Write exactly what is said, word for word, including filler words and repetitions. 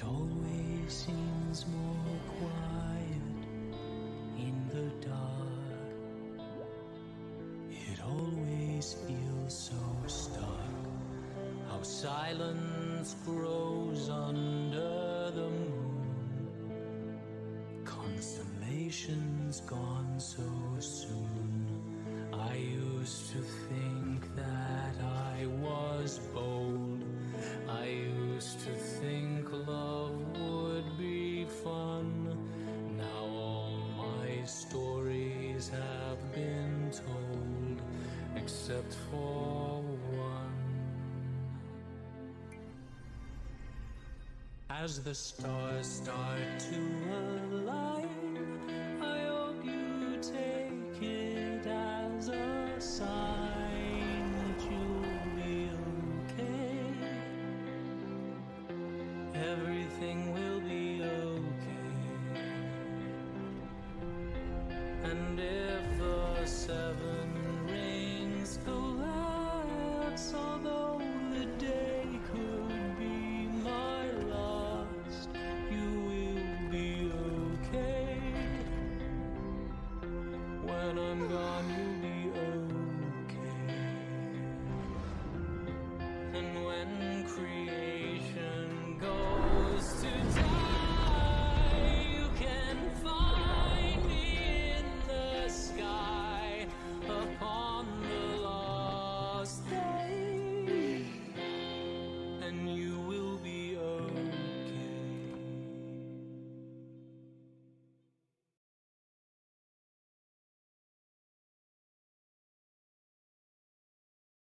always seems more quiet in the dark. It always feels so stark, how silence grows under the moon. Constellations gone so soon. I used to think that I was bold. I used to think love would be fun. Now all my stories have been told, except for one. As the stars start to align, I hope you take it as a sign that you'll be okay. Everything will be okay. And if the seven rings collapse, although